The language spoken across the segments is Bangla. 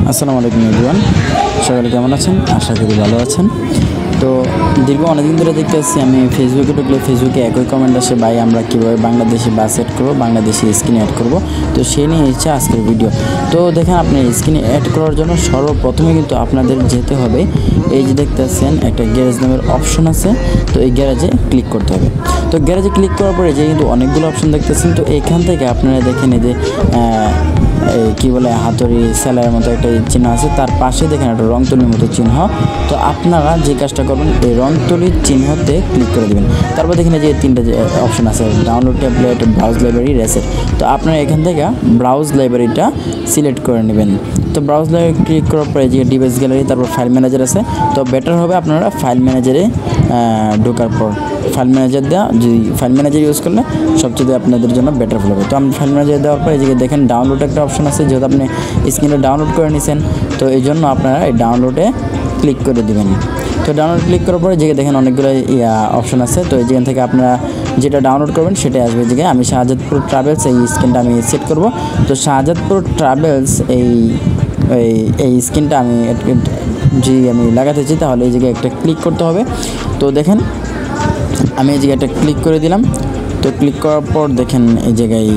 আসসালামু আলাইকুম এভরিওয়ান, সকালে কেমন আছেন? আশা করি ভালো আছেন। তো দীর্ঘ অনেকদিন ধরে দেখতে আসছি আমি ফেসবুকে ঢুকলে ফেসবুকে একই কমেন্ট আসে, ভাই আমরা কীভাবে বাংলাদেশি বাস অ্যাড করবো, বাংলাদেশি স্ক্রিনে অ্যাড করবো। তো সেই নিয়ে হচ্ছে আজকের ভিডিও। তো দেখেন, আপনি স্ক্রিনে অ্যাড করার জন্য সর্বপ্রথমে কিন্তু আপনাদের যেতে হবে, এই যে দেখতে পাচ্ছেন একটা গ্যারেজ নামের অপশন আছে। তো এই গ্যারেজে ক্লিক করতে হবে। তো গ্যারেজে ক্লিক করার পরে যে কিন্তু অনেকগুলো অপশন দেখতেছেন। তো এখান থেকে আপনারা দেখেন এই যে কী বলে হাতুড়ি সেলাইয়ের মতো একটা চিহ্ন আছে, তার পাশে দেখেন একটা রং তুলির মতো চিহ্ন। তো আপনারা যে কাজটা করবেন, এই রং তুলির চিহ্নতে ক্লিক করে দেবেন। তারপর দেখেন যে তিনটা যে অপশন আছে, download tablet, browse library, reset. তো আপনারা এখান থেকে ব্রাউজ লাইব্রেরিটা সিলেক্ট করে নেবেন। তো ব্রাউজ লাইব্রেরি ক্লিক করার পরে যে ডিভাইস গ্যালারি, তারপর ফাইল ম্যানেজার আছে। তো বেটার হবে আপনারা ফাইল ম্যানেজারে ঢোকার পর ফাইল ম্যানেজার দেওয়া, যদি ফাইল ম্যানেজার ইউজ করলে সবচেয়ে আপনাদের জন্য বেটার হবে। তো আমি ফাইল ম্যানেজার দেওয়ার পরে যে দেখেন ডাউনলোড একটা অপশন আছে, যেহেতু আপনি স্ক্রিনে ডাউনলোড করে নিয়েছেন। তো এই জন্য আপনারা এই ডাউনলোডে ক্লিক করে দেবেন। তো ডাউনলোড ক্লিক করার পরে যে দেখেন অনেকগুলো অপশন আছে। তো এই যেখান থেকে আপনারা যেটা ডাউনলোড করবেন সেটাই আসবে। যে আমি শাহজাদপুর ট্রাভেলস এই স্ক্রিনটা আমি সেট করব। তো শাহজাদপুর ট্রাভেলস এই স্ক্রিনটা আমি লাগাতে চাই, তাহলে এই জায়গায় একটা ক্লিক করতে হবে। তো দেখেন আমি এই জায়গায় একটা ক্লিক করে দিলাম। তো ক্লিক করার পর দেখেন এই জায়গায়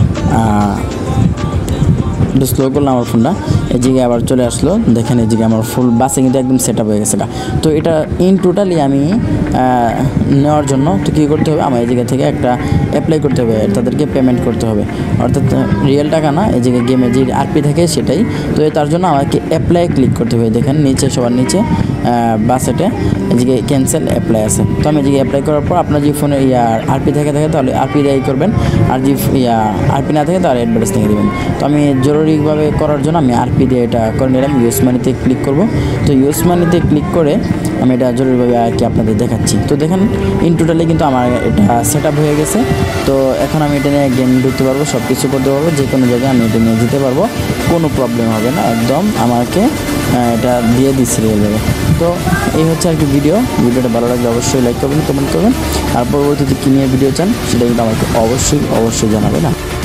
একটু স্লো করলাম আমার ফোনটা, এই জায়গায় আবার চলে আসলো। দেখেন এই জায়গায় আমার ফুল বাসে কিন্তু একদম সেট আপ হয়ে গেছে। তো এটা ইন টোটালি আমি নেওয়ার জন্য তো কী করতে হবে, আমার এই জায়গা থেকে একটা অ্যাপ্লাই করতে হবে, তাদেরকে পেমেন্ট করতে হবে। অর্থাৎ রিয়েল টাকা না, এই জায়গায় গেমে যে আরপি থাকে সেটাই। তো তার জন্য আমাকে অ্যাপ্লাই ক্লিক করতে হবে। দেখেন নিচে, সবার নিচে বাসেটে এই জায়গায় ক্যান্সেল অ্যাপ্লাই আছে। তো আমি এই জায়গায় অ্যাপ্লাই করার পর আপনার যে ফোনে আরপি থাকে তাহলে আরপি দিয়েই করবেন, আর যে আরপি না থাকে তাহলে অ্যাডভার্টাইজ থেকে দেবেন। তো আমি জরুরিভাবে করার জন্য আমি আরপি দিয়ে এটা করে নিলাম। ইউএস মানিতে ক্লিক করব। তো ইউএস মানিতে ক্লিক করে আমি এটা জরুরিভাবে আর কি আপনাদের দেখাচ্ছি। তো দেখেন ইন টোটালি কিন্তু আমার এটা সেট আপ হয়ে গেছে। তো এখন আমি এটা নিয়ে গেম ঢুকতে পারবো, সব কিছু করতে পারবো, যে কোনো জায়গায় আমি এটা নিয়ে যেতে পারবো, কোনো প্রবলেম হবে না। একদম আমাকে এটা দিয়ে দিচ্ছে রিয়েলভাবে। তো এই হচ্ছে আর কি ভিডিওটা ভালো লাগলে অবশ্যই লাইক করবেন, কমেন্ট করবেন। আর পরবর্তীতে কী নিয়ে ভিডিও চান সেটা কিন্তু আমাকে অবশ্যই জানাবেন।